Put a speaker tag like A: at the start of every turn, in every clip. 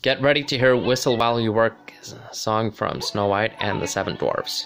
A: Get ready to hear Whistle While You Work, a song from Snow White and the Seven Dwarfs.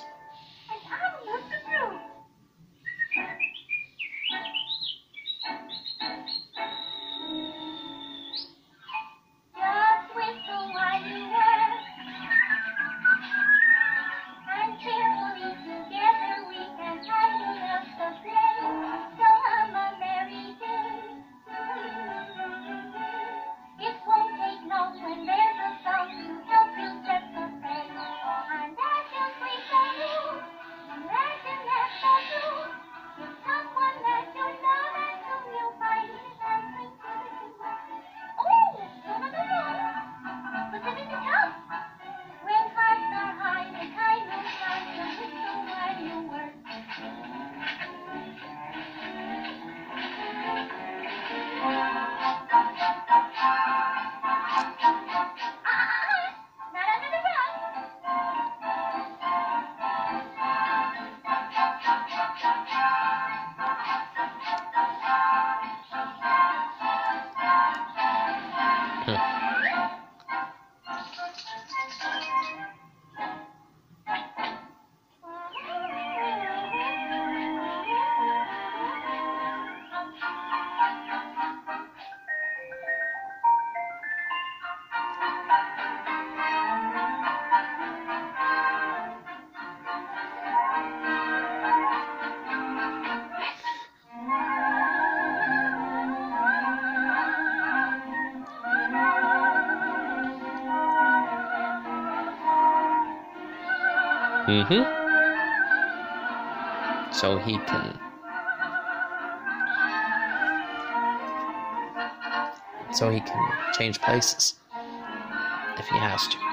A: So he can change places if he has to.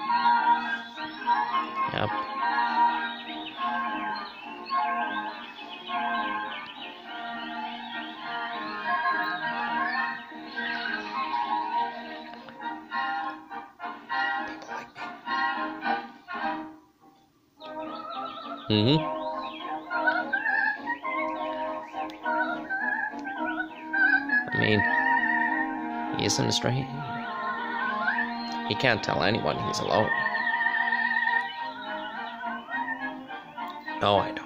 A: Yep. I mean, he isn't a stranger. He can't tell anyone he's alone. No, I don't.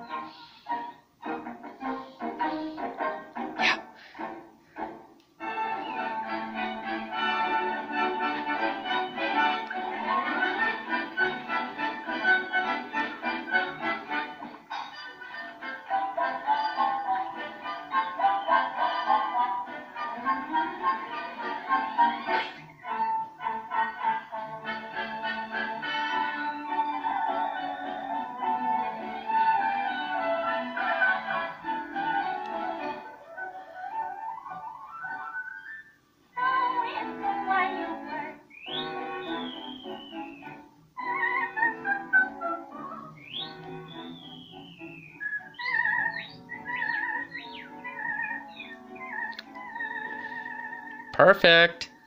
A: Yeah. Perfect.